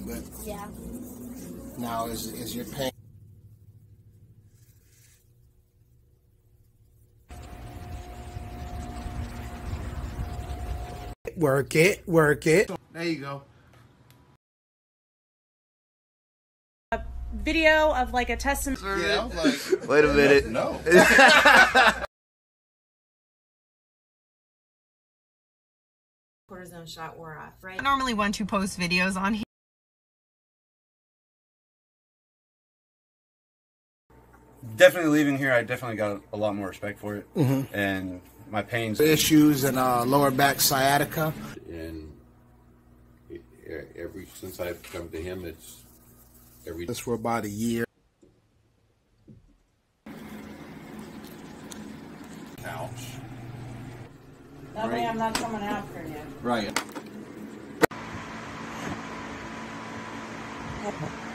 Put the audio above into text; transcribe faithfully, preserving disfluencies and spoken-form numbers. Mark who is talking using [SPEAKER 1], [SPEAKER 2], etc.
[SPEAKER 1] But
[SPEAKER 2] yeah.
[SPEAKER 1] Now is is your pain? Work it, work it. There you go.
[SPEAKER 3] A video of like a testimony.
[SPEAKER 4] Yeah, I was like,
[SPEAKER 5] wait a minute.
[SPEAKER 4] No.
[SPEAKER 6] Cortisone shot wore off, right?
[SPEAKER 3] I normally want to post videos on here.
[SPEAKER 7] Definitely leaving here, I definitely got a lot more respect for it.
[SPEAKER 1] Mm-hmm.
[SPEAKER 7] And my pains.
[SPEAKER 1] Issues and uh, lower back sciatica.
[SPEAKER 8] And every since I've come to him, it's every.
[SPEAKER 1] This for about a year.
[SPEAKER 4] Couch.
[SPEAKER 6] That way I'm not coming after you.
[SPEAKER 4] Right.